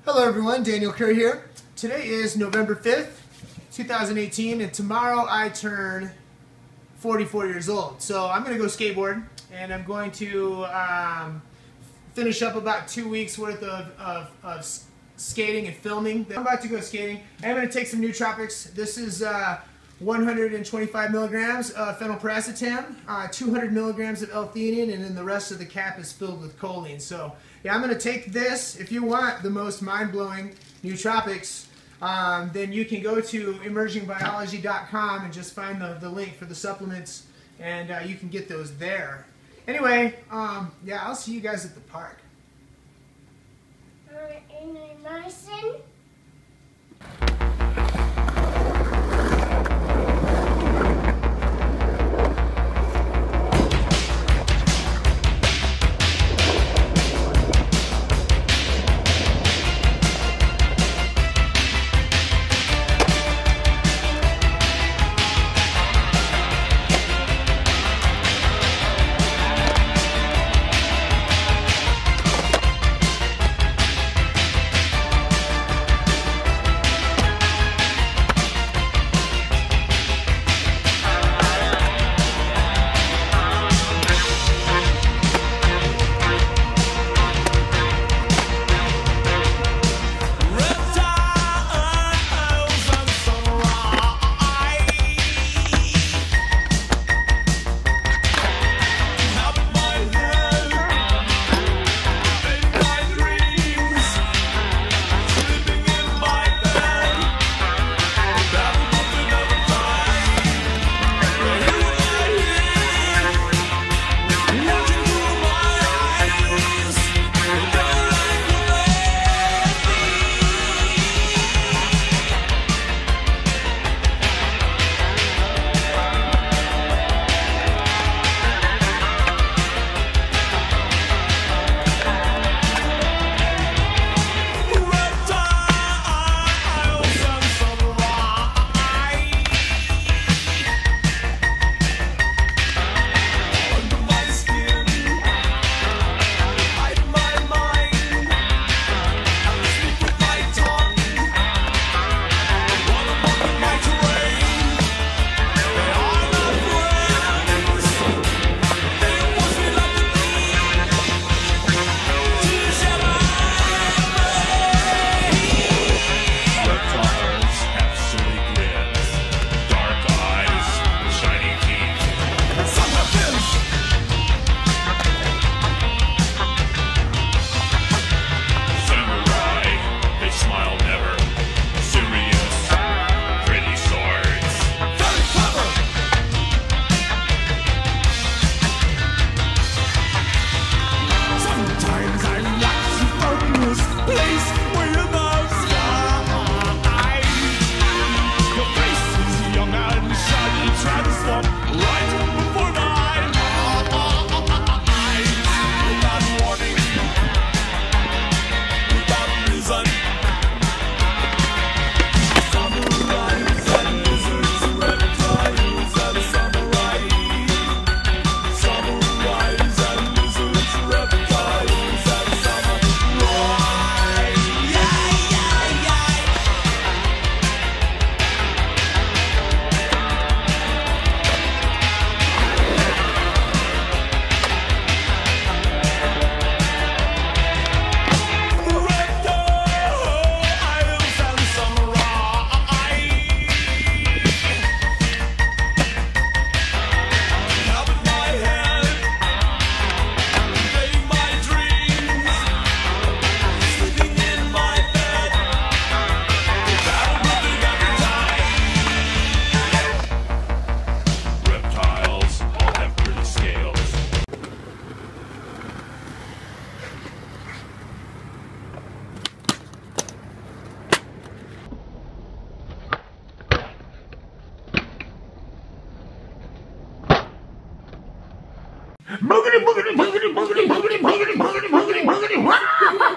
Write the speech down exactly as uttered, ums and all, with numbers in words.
Hello everyone, Daniel Kerr here. Today is November fifth, two thousand eighteen, and tomorrow I turn forty-four years old. So I'm going to go skateboard, and I'm going to um, finish up about two weeks worth of, of, of skating and filming. I'm about to go skating. I'm going to take some nootropics. This is uh, one hundred twenty-five milligrams of phenylpiracetam, uh, two hundred milligrams of L-theanine, and then the rest of the cap is filled with choline. So yeah, I'm going to take this. If you want the most mind-blowing nootropics, um, then you can go to emerging biology dot com and just find the, the link for the supplements, and uh, you can get those there. Anyway, um, yeah, I'll see you guys at the park. Uh, in a medicine? Boogity, boogity, boogity, boogity, boogity, boogity, boogity, boogity, boogity, boogity,